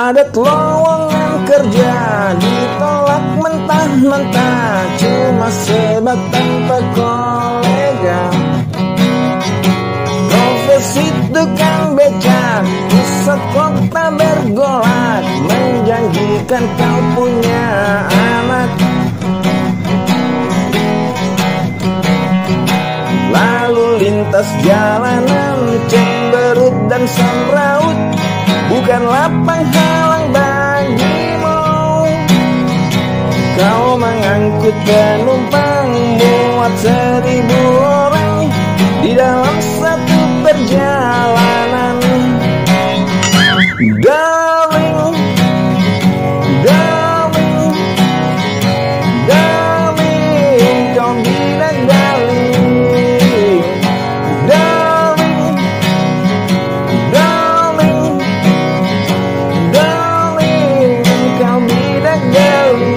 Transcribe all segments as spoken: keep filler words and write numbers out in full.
Padat lowongan kerja ditolak mentah-mentah, cuma sebat tanpa kolega. Profesi tukang becak, pusat kota bergolak, menjanjikan kau punya anak. Lalu lintas jalanan cemberut dan semraut, bukanlah penghalang bagimu. Kau mengangkut penumpang muat seribu orang di dalam satu perjalanan. Darling, darling, darling, kau bidadari. Darling, darling, darling, kau bidadari.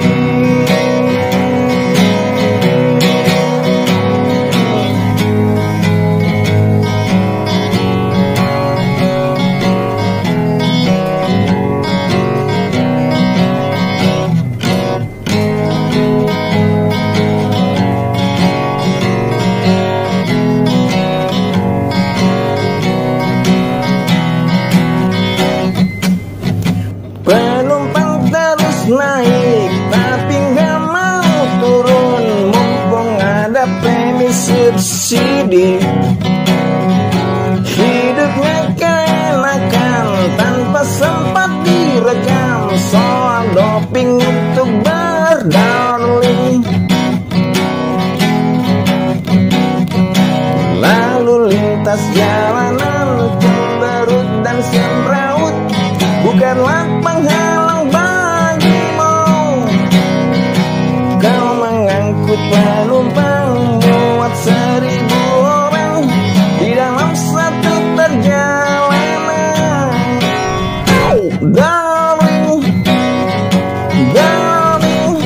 Penumpang terus naik, tapi nggak mau turun, mumpung ada premi subsidi. Hidupnya keenakan tanpa sempat direkam soal doping untuk berdarling. Lalu lintas jalanan cemberut dan semraut, bukanlah penghalang bagimu. Kau mengangkut penumpang muat seribu orang di dalam satu perjalanan. Oh, darling, darling,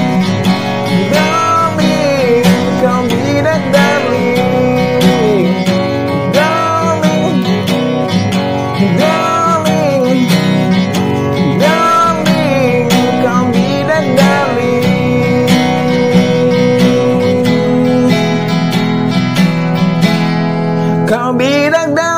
darling, kau bidadari. Darling, darling, kau bidadari.